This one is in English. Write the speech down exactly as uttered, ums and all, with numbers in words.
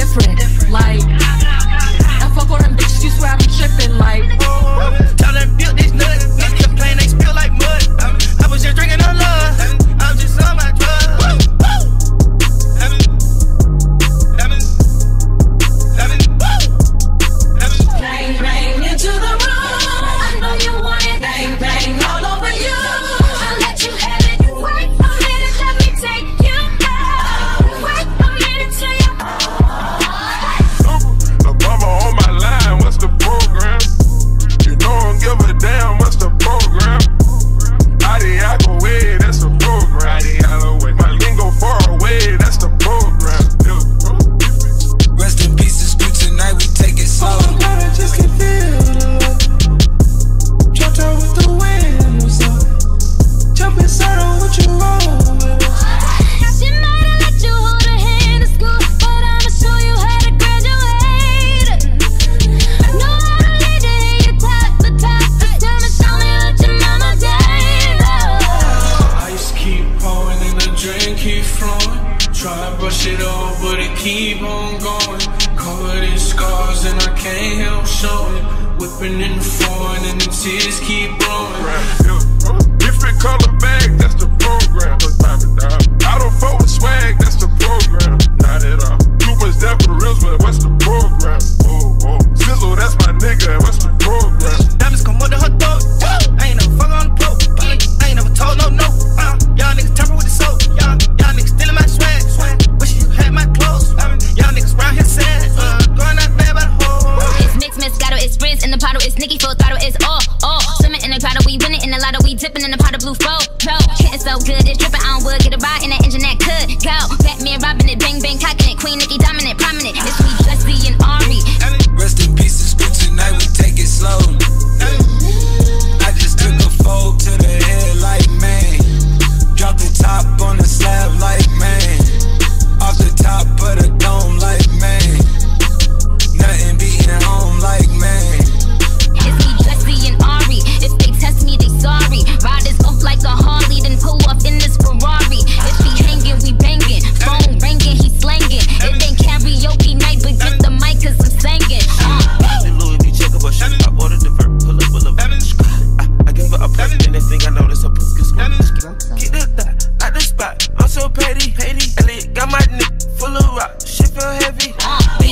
different. Like, I fuck all them bitches, you swear I'm tripping. Like, tell them build this nut. Niggas complain they spill like mud. I was just drinking on love. I'm just on my drugs. bang, bang into the room. I know you want it. Bang, bang all over you. I'll let you have it. Wait a minute, let me take you down. Wait a minute till you. The mama on my line, what's the program? You know I don't give a damn, what's the program? Adiago way, that's the program. My lingo far away, that's the program. Rest in peace, it's good tonight, we take it slow. Oh God, I just can feel the love. Dropped out with the wind, what's up? Jump inside on what you roll with us. She might have let you hold her hand in school, but I'ma show you how to graduate. Know how to lead to hear you top the top. Just tell me, show me what your mama did. I used to keep pouring and the drink keep flowing. Try to brush it off, but it keep on going. Covered in scars and I can't help showing. Whipping in the foreign and the tears keep blowing. Different color bag, that's the program. I don't fuck with swag, that's the program. Not at all. Too much death for the real, but what's the program? Oh, oh. Sizzle, that's my nigga, what's the program? Diamonds come under her throat. I ain't never fuck on the float. I ain't never told no no. Uh, y'all niggas tamper with the soap. Y'all, y'all niggas stealing my swag. Wish you had my clothes. Y'all niggas round here sad. Uh, going out bad by the hole. It's mixed, Moscato, it's Frizz in the bottle, it's Nicki full throttle, it's all, all. Swimming in the grotto, we winning in the lotto, we dipping in the pot of blue flow. Hitting so good, it's dripping, I don't would get a ride in that engine that could go. Batman robbing it, bang bang cocking it, Queen Nicki dominant, prominent. It's me, Jessie and Ari. Rest in peace, it's good tonight, we take it slow. I just took a fold to the head like man. Drop the top on the slab like man. Off the top of the dome like man. Nothing beating home like man. It's me, Jessie and Ari. If they test me, they sorry. Riders up like a Harley, then pull up in this Ferrari. If he hanging, we banging. Phone ringing, he slanging. It ain't karaoke night, but get the mic cause I'm singing. Uh. Louis V check up a shit. I ordered the vert, pull up, pull up. I, I gave her a present and they think I know this a pussy school. Get that thot out the spot. I'm so petty, petty. Elliot got my neck full of rock. Shit feel heavy.